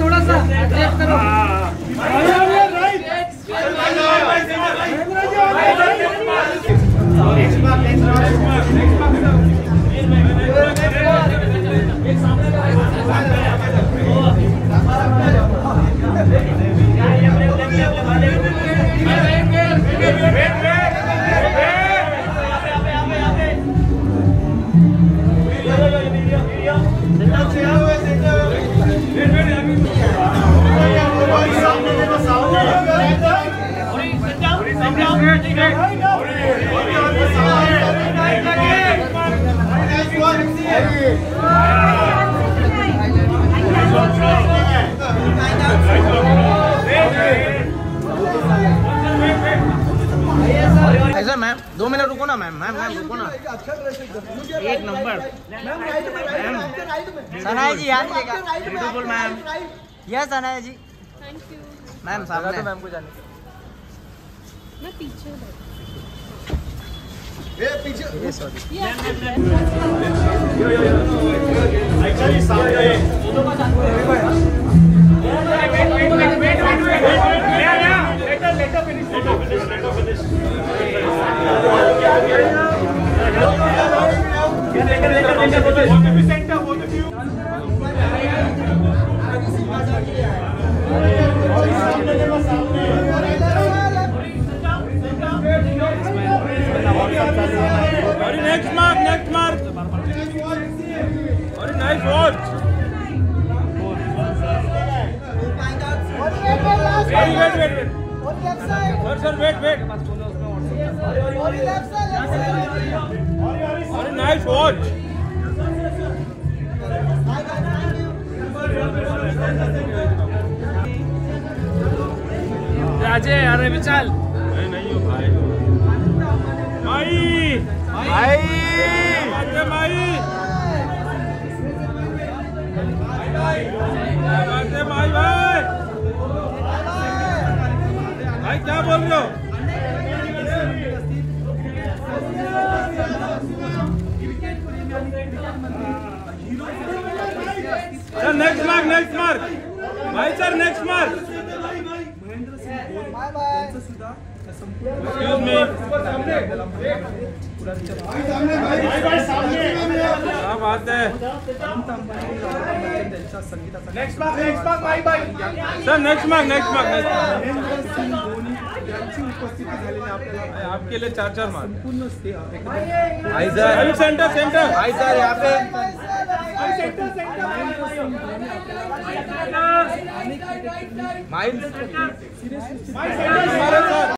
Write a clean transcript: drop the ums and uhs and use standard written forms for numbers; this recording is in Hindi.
थोड़ा सा टेप करो। ऐसा मैम 2 मिनट रुको ना मैम रुको ना। एक नंबर सनाया जी याद beautiful ma'am. Yes Sanaya ji thank you ma'am. सामने मैम को जाने मैं पीछे ये sorry Next mark. Very nice watch. Wait. Sir, wait. Very nice watch. Raje अरे विशाल नहीं हो भाई। भाई क्या बोल रहे हो? सर नेक्स्ट मार्क भाई sir next mark. Excuse me. क्या बात है? Next mark bye sir next mark. आपके लिए 4 मार्क। सेंटर भाई सर यहाँ पे सेंटर